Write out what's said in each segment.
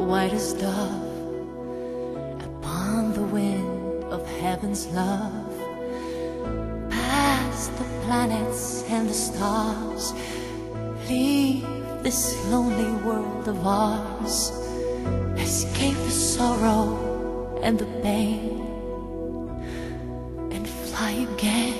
white as dove upon the wind of heaven's love, past the planets and the stars, leave this lonely world of ours, escape the sorrow and the pain, and fly again.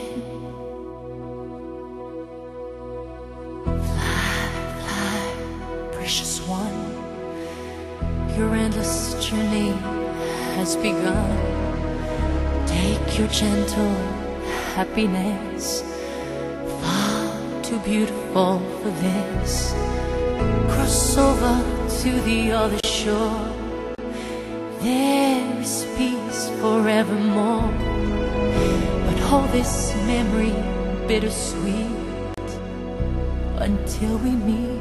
Precious one, your endless journey has begun. Take your gentle happiness, far too beautiful for this. Cross over to the other shore, there is peace forevermore. But hold this memory bittersweet until we meet.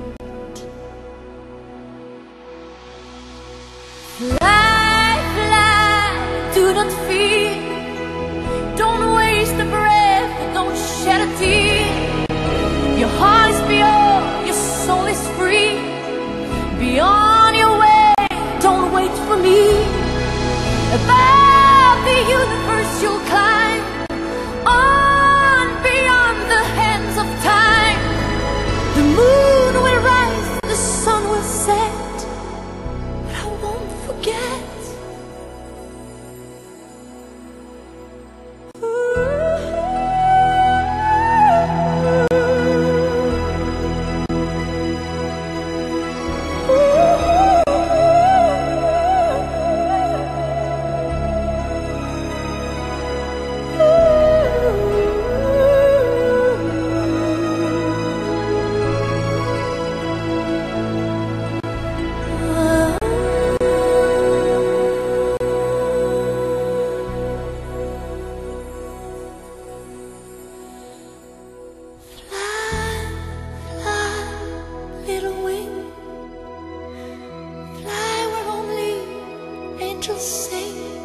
Fly, fly, do not fear. Don't waste a breath, don't shed a tear. Your heart is pure, your soul is free. Be on your way, don't wait for me. Above the universe you'll climb, on beyond the hands of time. The moon will rise, the sun will set, forget. Angels sing.